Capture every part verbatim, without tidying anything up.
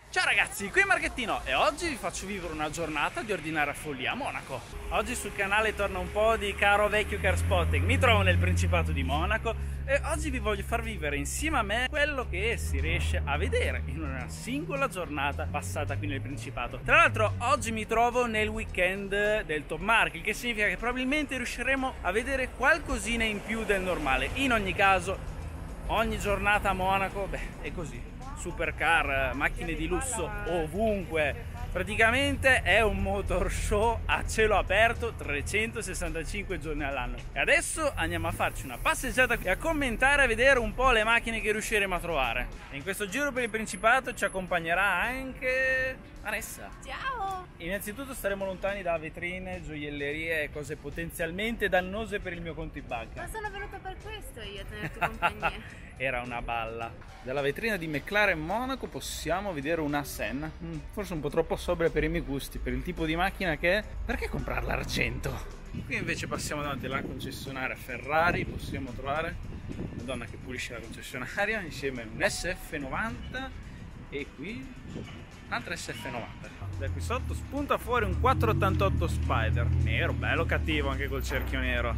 Ciao ragazzi, qui è Marchettino e oggi vi faccio vivere una giornata di ordinaria follia a Monaco. Oggi sul canale torna un po' di caro vecchio car spotting. Mi trovo nel Principato di Monaco e oggi vi voglio far vivere insieme a me quello che si riesce a vedere in una singola giornata passata qui nel Principato. Tra l'altro oggi mi trovo nel weekend del Top Market, il che significa che probabilmente riusciremo a vedere qualcosina in più del normale. In ogni caso, ogni giornata a Monaco, beh, è così. Supercar, macchine di lusso ovunque, praticamente è un motor show a cielo aperto trecentosessantacinque giorni all'anno. E adesso andiamo a farci una passeggiata e a commentare, a vedere un po' le macchine che riusciremo a trovare. E in questo giro per il Principato ci accompagnerà anche Vanessa. Ciao! Innanzitutto staremo lontani da vetrine, gioiellerie e cose potenzialmente dannose per il mio conto in banca. Ma sono venuta per questo io, a tenerti compagnia. Era una balla. Dalla vetrina di McLaren Monaco possiamo vedere una Senna, forse un po' troppo sobria per i miei gusti, per il tipo di macchina che è. Perché comprarla argento? Qui invece passiamo davanti alla concessionaria Ferrari, possiamo trovare una donna che pulisce la concessionaria insieme a un S F novanta e qui un'altra S F novanta. Da qui sotto spunta fuori un quattrocentottantotto Spider, nero, bello cattivo anche col cerchio nero.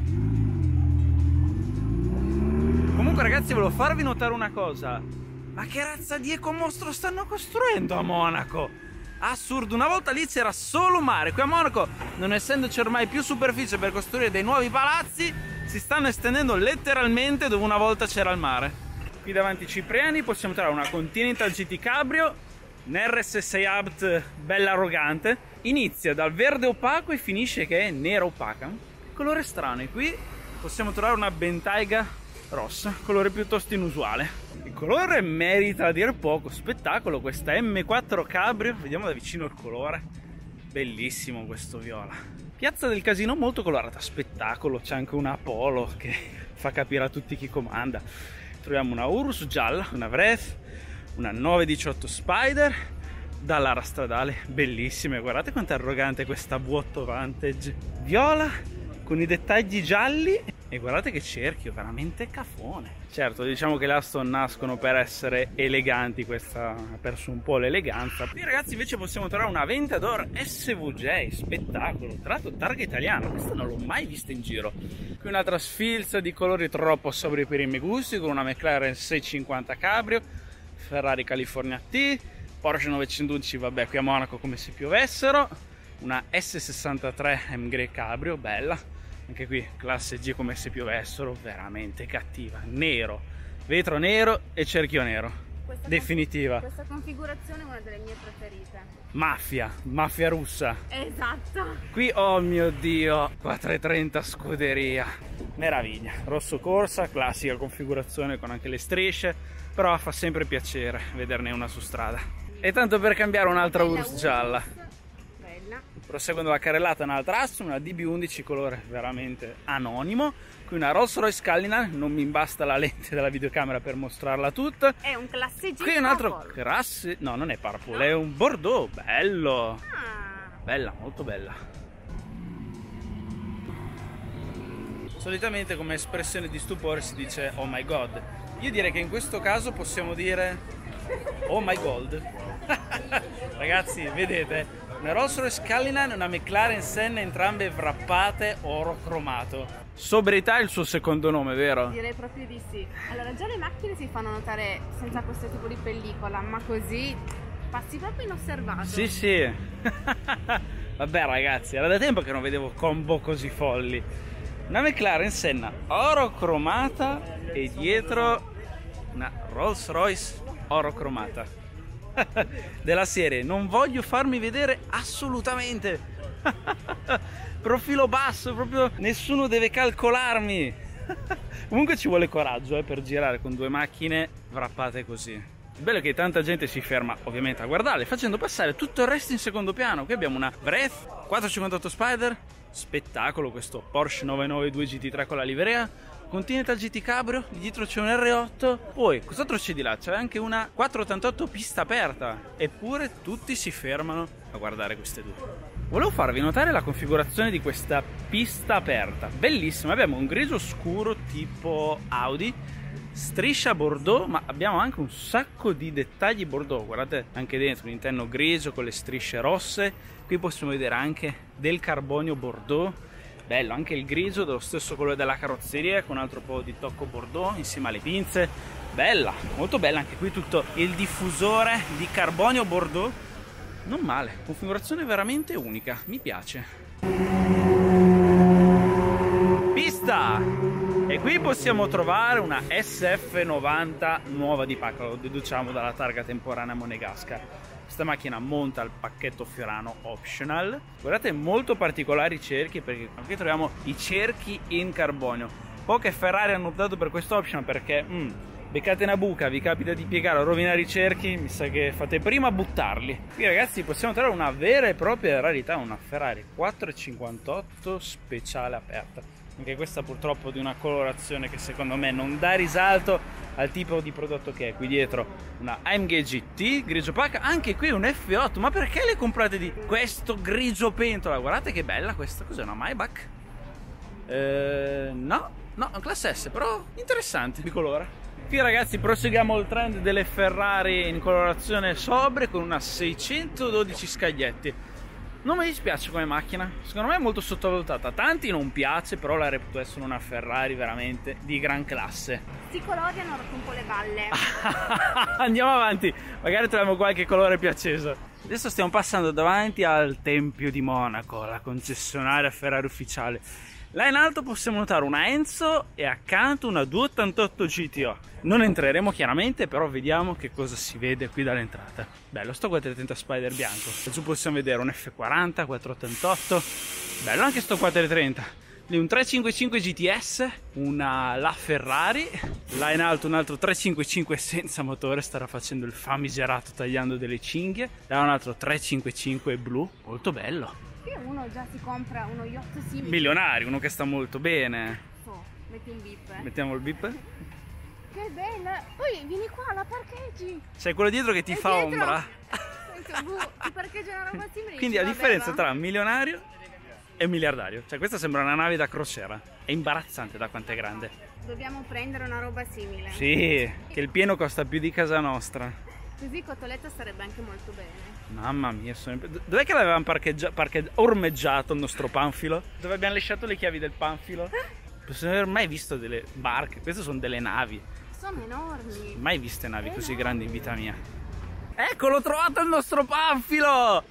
Comunque ragazzi, volevo farvi notare una cosa: ma che razza di ecomostro stanno costruendo a Monaco? Assurdo, una volta lì c'era solo mare, qui a Monaco, non essendoci ormai più superficie per costruire dei nuovi palazzi, si stanno estendendo letteralmente dove una volta c'era il mare. Qui davanti ai Cipriani possiamo trovare una Continental G T Cabrio, un R S sei Abt bella arrogante, inizia dal verde opaco e finisce che è nera opaca, colore strano. E qui possiamo trovare una Bentayga rossa, colore piuttosto inusuale. Il colore merita a dir poco, spettacolo questa M quattro Cabrio, vediamo da vicino il colore, bellissimo questo viola. Piazza del Casino molto colorata, spettacolo, c'è anche una Polo che fa capire a tutti chi comanda. Troviamo una Urus gialla, una Vreth, una nove diciotto Spider, dall'ara stradale, bellissime, guardate quanto è arrogante questa V otto Vantage, viola con i dettagli gialli. E guardate che cerchio, veramente cafone. Certo, diciamo che le Aston nascono per essere eleganti, questa ha perso un po' l'eleganza. Qui ragazzi invece possiamo trovare una Aventador S V J, spettacolo, tra l'altro targa italiana, questa non l'ho mai vista in giro. Qui un'altra sfilza di colori troppo sobri per i miei gusti, con una McLaren seicentocinquanta Cabrio, Ferrari California T, Porsche novecentoundici, vabbè qui a Monaco come se piovessero, una S sessantatré M Grey Cabrio, bella. Anche qui classe G come se piovessero, veramente cattiva, nero, vetro nero e cerchio nero, questa definitiva. Con questa configurazione è una delle mie preferite. Mafia, mafia russa. Esatto. Qui, oh mio Dio, quattrocentotrenta scuderia, meraviglia. Rosso corsa, classica configurazione con anche le strisce, però fa sempre piacere vederne una su strada. E tanto per cambiare un'altra Urus gialla. Proseguendo la carrellata un'altra Aston, una D B undici colore veramente anonimo, qui una Rolls Royce Cullinan, non mi basta la lente della videocamera per mostrarla tutta. È un classe G. Qui un altro classe, no non è purple, no. È un Bordeaux, bello, ah. Bella, molto bella. Solitamente come espressione di stupore si dice oh my god, io direi che in questo caso possiamo dire oh my god. Ragazzi, vedete? Una Rolls Royce Cullinan e una McLaren Senna, entrambe wrappate oro cromato. Sobrietà è il suo secondo nome, vero? Direi proprio di sì. Allora, già le macchine si fanno notare senza questo tipo di pellicola, ma così passi proprio inosservato. Sì, sì. Vabbè ragazzi, era da tempo che non vedevo combo così folli. Una McLaren Senna oro cromata e dietro una Rolls Royce oro cromata. Della serie non voglio farmi vedere assolutamente. Profilo basso, proprio nessuno deve calcolarmi. Comunque ci vuole coraggio eh, per girare con due macchine wrappate così. Il bello è che tanta gente si ferma ovviamente a guardarle, facendo passare tutto il resto in secondo piano. Qui abbiamo una Vreth quattrocentocinquantotto Spider, spettacolo questo Porsche novecentonovantadue G T tre con la livrea, Continental G T Cabrio, dietro c'è un R otto, poi cos'altro c'è di là? C'è anche una quattrocentottantotto pista aperta, eppure tutti si fermano a guardare queste due. Volevo farvi notare la configurazione di questa pista aperta, bellissima. Abbiamo un grigio scuro tipo Audi, striscia bordeaux, ma abbiamo anche un sacco di dettagli bordeaux. Guardate anche dentro l'interno grigio con le strisce rosse. Qui possiamo vedere anche del carbonio bordeaux, bello, anche il grigio dello stesso colore della carrozzeria con un altro po' di tocco bordeaux insieme alle pinze. Bella, molto bella anche qui tutto il diffusore di carbonio bordeaux. Non male, configurazione veramente unica, mi piace. Pista! E qui possiamo trovare una S F novanta nuova di pacca, lo deduciamo dalla targa temporanea monegasca. Questa macchina monta il pacchetto Fiorano optional. Guardate, molto particolari i cerchi, perché qui troviamo i cerchi in carbonio. Poche Ferrari hanno optato per questo optional perché mm, beccate una buca, vi capita di piegare o rovinare i cerchi, mi sa che fate prima a buttarli. Qui ragazzi possiamo trovare una vera e propria rarità, una Ferrari quattrocentocinquantotto speciale aperta. Anche questa purtroppo di una colorazione che secondo me non dà risalto al tipo di prodotto che è. Qui dietro una A M G G T grigio pacca, anche qui un F otto. Ma perché le comprate di questo grigio pentola? Guardate che bella questa, cos'è, una Maybach? Eh, no, no, un classe S, però interessante di colore. Qui ragazzi proseguiamo il trend delle Ferrari in colorazione sobre con una seicentododici scaglietti. Non mi dispiace come macchina, secondo me è molto sottovalutata. A tanti non piace, però la reputo essere una Ferrari veramente di gran classe. Questi colori hanno rotto un po' le balle. Andiamo avanti, magari troviamo qualche colore più acceso. Adesso stiamo passando davanti al Tempio di Monaco, la concessionaria Ferrari ufficiale. Là in alto possiamo notare una Enzo e accanto una duecentottantotto G T O. Non entreremo chiaramente, però vediamo che cosa si vede qui dall'entrata. Bello sto quattrocentotrenta Spider bianco. E giù possiamo vedere un F quaranta, quattrocentottantotto. Bello anche sto quattrocentotrenta. Lì un trecentocinquantacinque G T S, una La Ferrari. Là in alto un altro trecentocinquantacinque senza motore, starà facendo il famigerato tagliando delle cinghie. Là un altro trecentocinquantacinque blu, molto bello. Qui uno già si compra uno yacht simile. Milionario, uno che sta molto bene. Oh, metti un bip. Eh. Mettiamo il bip. Che bella. Poi vieni qua, la parcheggi. C'è quello dietro che ti E fa dietro? ombra. Ti parcheggia una roba simile. Quindi la differenza tra milionario e miliardario. Cioè questa sembra una nave da crociera. È imbarazzante da quanto è grande. Dobbiamo prendere una roba simile. Sì, che il pieno costa più di casa nostra. Così Cotoletta starebbe anche molto bene. Mamma mia, sono... dov'è che l'avevamo parcheggiato, parcheggi... ormeggiato il nostro panfilo? Dove abbiamo lasciato le chiavi del panfilo? Possiamo aver mai visto delle barche, queste sono delle navi. Sono enormi. Mai viste navi enormi. Così grandi in vita mia. Eccolo, trovato il nostro panfilo!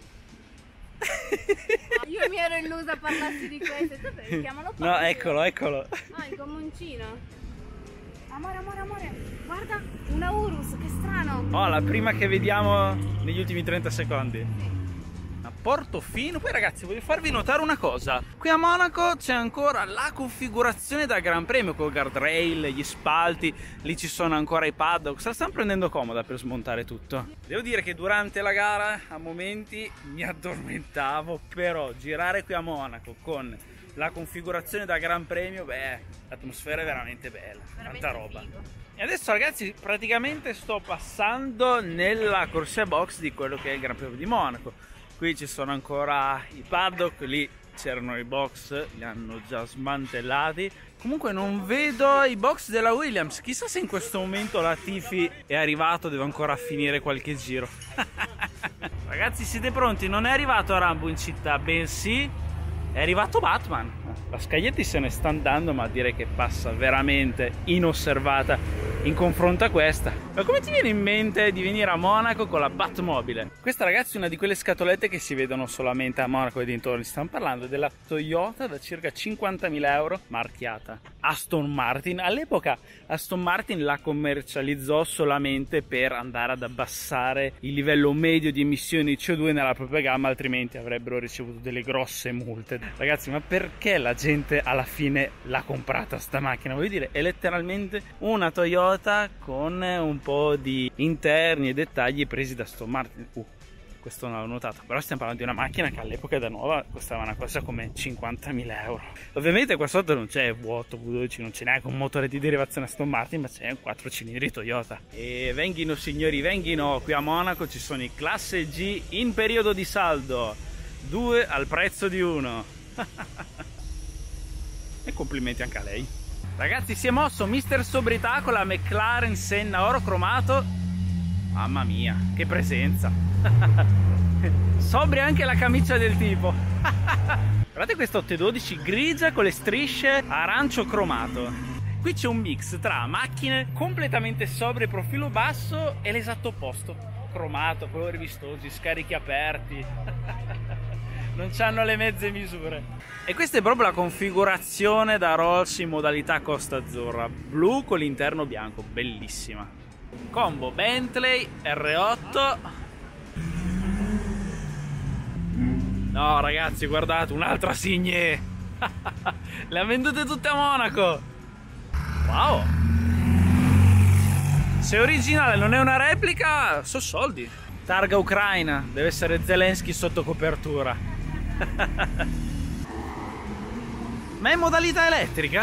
Io mi ero illusa a parlarsi di questo. Dov'è? Chiamalo panfilo. No, eccolo, eccolo. Ah, il gommoncino. Amore, amore, amore, guarda, una Urus, che strano. Oh, la prima che vediamo negli ultimi trenta secondi. Sì. A Portofino. Poi ragazzi, voglio farvi notare una cosa. Qui a Monaco c'è ancora la configurazione da Gran Premio con guardrail, gli spalti. Lì ci sono ancora i paddock. Se la stanno prendendo comoda per smontare tutto. Devo dire che durante la gara a momenti mi addormentavo, però girare qui a Monaco con la configurazione da Gran Premio, beh, l'atmosfera è veramente bella, Veramente tanta roba. figo. E adesso ragazzi praticamente sto passando nella corsia box di quello che è il Gran Premio di Monaco. Qui ci sono ancora i paddock, lì c'erano i box, li hanno già smantellati. Comunque non vedo i box della Williams, chissà se in questo momento la Tifi è arrivato, deve ancora finire qualche giro. Ragazzi, siete pronti? Non è arrivato Rambo in città, bensì è arrivato Batman. La Scaglietti se ne sta andando, ma direi che passa veramente inosservata in confronto a questa. Ma come ti viene in mente di venire a Monaco con la Batmobile? Questa ragazzi è una di quelle scatolette che si vedono solamente a Monaco e dintorni. Stiamo parlando della Toyota da circa cinquantamila euro, marchiata Aston Martin. All'epoca Aston Martin la commercializzò solamente per andare ad abbassare il livello medio di emissioni di C O due nella propria gamma, altrimenti avrebbero ricevuto delle grosse multe. Ragazzi, ma perché la gente alla fine l'ha comprata sta macchina? Voglio dire, è letteralmente una Toyota con un po' di interni e dettagli presi da Aston Martin. Uh, questo non l'ho notato, però stiamo parlando di una macchina che all'epoca da nuova costava una cosa come cinquantamila euro. Ovviamente qua sotto non c'è V otto, V dodici, non c'è neanche un motore di derivazione Aston Martin, ma c'è un quattro cilindri Toyota. E venghino signori, venghino, qui a Monaco ci sono i classe G in periodo di saldo, due al prezzo di uno. E complimenti anche a lei. Ragazzi, si è mosso mister Sobrietà con la McLaren Senna oro cromato. Mamma mia, che presenza. Sobria anche la camicia del tipo. Guardate questa otto dodici grigia con le strisce arancio cromato. Qui c'è un mix tra macchine completamente sobrie, profilo basso, e l'esatto opposto. Cromato, colori vistosi, scarichi aperti. Non c'hanno le mezze misure. E questa è proprio la configurazione da Rolls in modalità Costa Azzurra. Blu con l'interno bianco, bellissima. Combo Bentley R otto. No ragazzi, guardate, un'altra Signe. Le ha vendute tutte a Monaco. Wow. Se è originale, non è una replica, so soldi. Targa Ucraina, deve essere Zelensky sotto copertura. Ma è in modalità elettrica?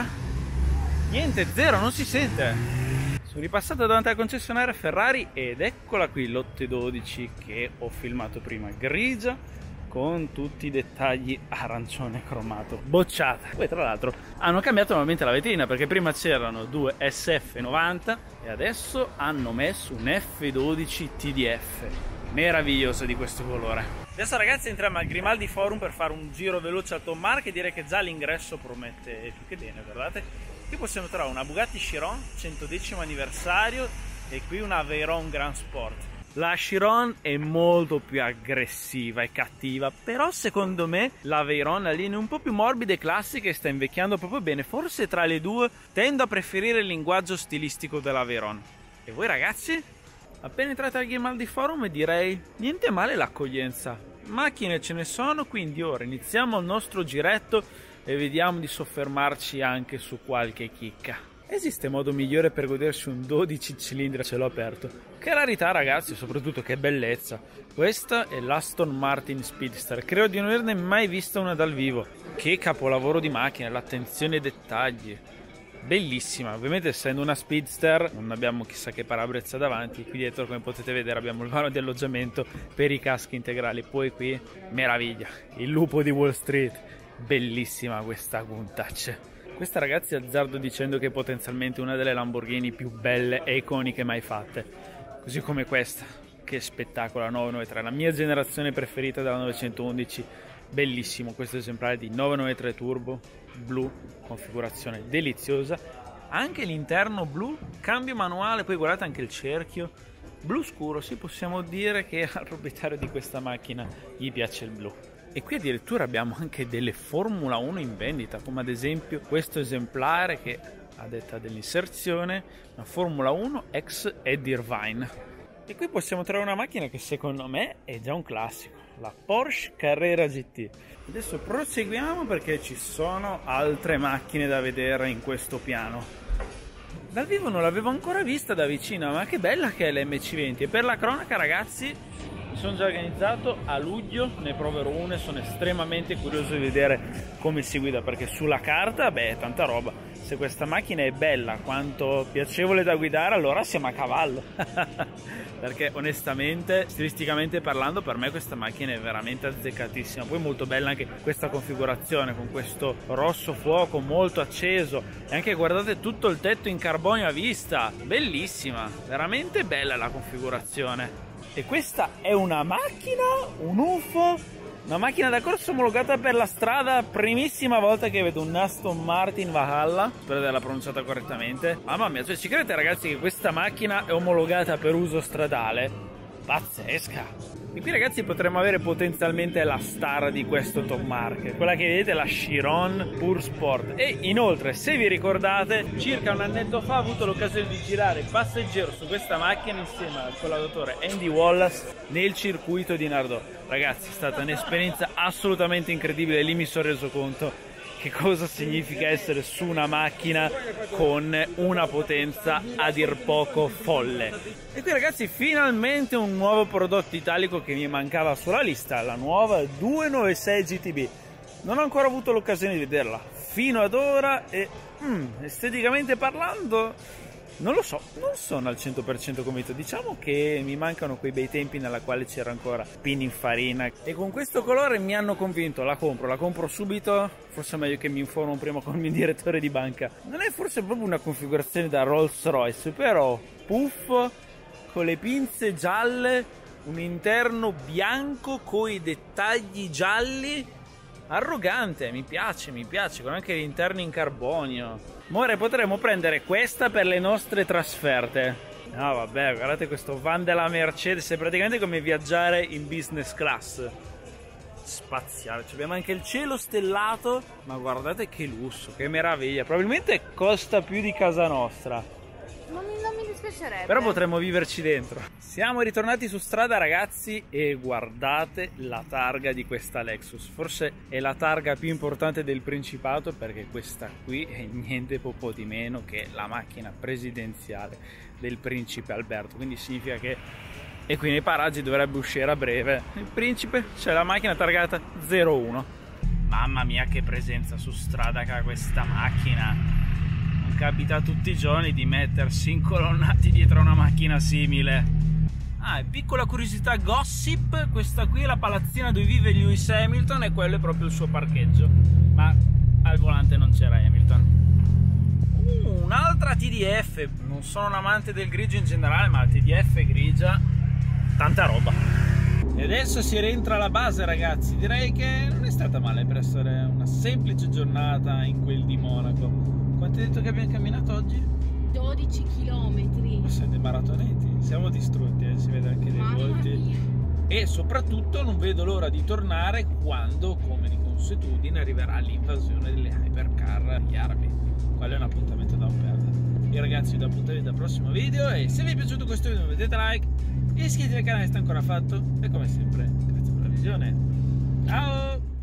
Niente, zero, non si sente. Sono ripassato davanti al concessionario Ferrari ed eccola qui l'otto dodici che ho filmato prima, grigia con tutti i dettagli arancione cromato, bocciata. Poi tra l'altro hanno cambiato nuovamente la vetrina, perché prima c'erano due S F novanta e adesso hanno messo un F dodici T D F. Meraviglioso di questo colore. Adesso ragazzi entriamo al Grimaldi Forum per fare un giro veloce al Tom Mark e direi che già l'ingresso promette più che bene, guardate. Qui possiamo trovare una Bugatti Chiron centodecimo anniversario e qui una Veyron Grand Sport. La Chiron è molto più aggressiva e cattiva, però secondo me la Veyron ha linee un po' più morbide e classiche e sta invecchiando proprio bene. Forse tra le due tendo a preferire il linguaggio stilistico della Veyron. E voi ragazzi? Appena entrate al Grimaldi Forum direi niente male l'accoglienza. Macchine ce ne sono, quindi ora iniziamo il nostro giretto e vediamo di soffermarci anche su qualche chicca. Esiste modo migliore per godersi un dodici cilindri a cielo aperto? Che rarità ragazzi, soprattutto che bellezza. Questa è l'Aston Martin Speedster, credo di non averne mai vista una dal vivo. Che capolavoro di macchina, l'attenzione ai dettagli. Bellissima, ovviamente essendo una Speedster non abbiamo chissà che parabrezza davanti. Qui dietro come potete vedere abbiamo il vano di alloggiamento per i caschi integrali. Poi qui, meraviglia, il lupo di Wall Street. Bellissima questa Countach. Questa ragazzi azzardo dicendo che è potenzialmente una delle Lamborghini più belle e iconiche mai fatte. Così come questa, che spettacolo, la nove nove tre, la mia generazione preferita della novecentoundici. Bellissimo questo esemplare di nove nove tre Turbo, blu, configurazione deliziosa. Anche l'interno blu, cambio manuale, poi guardate anche il cerchio. Blu scuro, sì, possiamo dire che al proprietario di questa macchina gli piace il blu. E qui addirittura abbiamo anche delle Formula uno in vendita, come ad esempio questo esemplare che, a detta dell'inserzione, una Formula uno ex Ed Irvine. E qui possiamo trovare una macchina che secondo me è già un classico, la Porsche Carrera G T. Adesso proseguiamo perché ci sono altre macchine da vedere in questo piano. Dal vivo non l'avevo ancora vista da vicino, ma che bella che è l'M C venti. E per la cronaca ragazzi, mi sono già organizzato, a luglio ne proverò una e sono estremamente curioso di vedere come si guida, perché sulla carta, beh, è tanta roba. Se questa macchina è bella quanto piacevole da guidare, allora siamo a cavallo. Perché onestamente, stilisticamente parlando, per me questa macchina è veramente azzeccatissima. Poi molto bella anche questa configurazione con questo rosso fuoco molto acceso. E anche guardate tutto il tetto in carbonio a vista, bellissima, veramente bella la configurazione. E questa è una macchina, un U F O, una macchina da corsa omologata per la strada, primissima volta che vedo un Aston Martin Valhalla, spero di averla pronunciata correttamente. Mamma mia, cioè ci credete ragazzi che questa macchina è omologata per uso stradale? Pazzesca! E qui ragazzi potremmo avere potenzialmente la star di questo Top Mark, quella che vedete, la Chiron Pure Sport. E inoltre, se vi ricordate, circa un annetto fa ho avuto l'occasione di girare passeggero su questa macchina insieme al collaudatore Andy Wallace nel circuito di Nardò. Ragazzi, è stata un'esperienza assolutamente incredibile, lì mi sono reso conto che cosa significa essere su una macchina con una potenza a dir poco folle. E qui ragazzi finalmente un nuovo prodotto italico che mi mancava sulla lista, la nuova duecentonovantasei G T B. Non ho ancora avuto l'occasione di vederla fino ad ora e mm, esteticamente parlando Non lo so, non sono al cento per cento convinto. Diciamo che mi mancano quei bei tempi nella quale c'era ancora Pininfarina. E con questo colore mi hanno convinto. La compro, la compro subito. Forse è meglio che mi informo prima con il mio direttore di banca. Non è forse proprio una configurazione da Rolls Royce, però puff con le pinze gialle, un interno bianco con i dettagli gialli. Arrogante, mi piace, mi piace, con anche gli interni in carbonio. Amore, potremmo prendere questa per le nostre trasferte. No, vabbè, guardate questo van della Mercedes, è praticamente come viaggiare in business class. Spaziale, abbiamo anche il cielo stellato, ma guardate che lusso, che meraviglia. Probabilmente costa più di casa nostra. Non mi, non mi dispiacerebbe. Però potremmo viverci dentro. Siamo ritornati su strada, ragazzi, e guardate la targa di questa Lexus. Forse è la targa più importante del Principato, perché questa qui è niente po' di meno che la macchina presidenziale del principe Alberto. Quindi significa che, e qui nei paraggi dovrebbe uscire a breve, il principe, c'è la macchina targata zero uno. Mamma mia che presenza su strada che ha questa macchina. Capita tutti i giorni di mettersi incolonnati dietro a una macchina simile. Ah, e piccola curiosità gossip, questa qui è la palazzina dove vive Lewis Hamilton e quello è proprio il suo parcheggio, ma al volante non c'era Hamilton. Uh, un'altra T D F, non sono un amante del grigio in generale, ma la T D F grigia, tanta roba. E adesso si rientra alla base, ragazzi. Direi che non è stata male per essere una semplice giornata in quel di Monaco. Quanto hai detto che abbiamo camminato oggi? dodici chilometri. Ma siete maratoneti, siamo distrutti, eh? Si vede anche dei volti. E soprattutto non vedo l'ora di tornare quando, come di consuetudine, arriverà l'invasione delle hypercar di Arby. Quello è un appuntamento da non perdere. Io ragazzi vi do appuntamento al prossimo video, e se vi è piaciuto questo video mettete like, iscrivetevi al canale se non ancora fatto, e come sempre grazie per la visione. Ciao!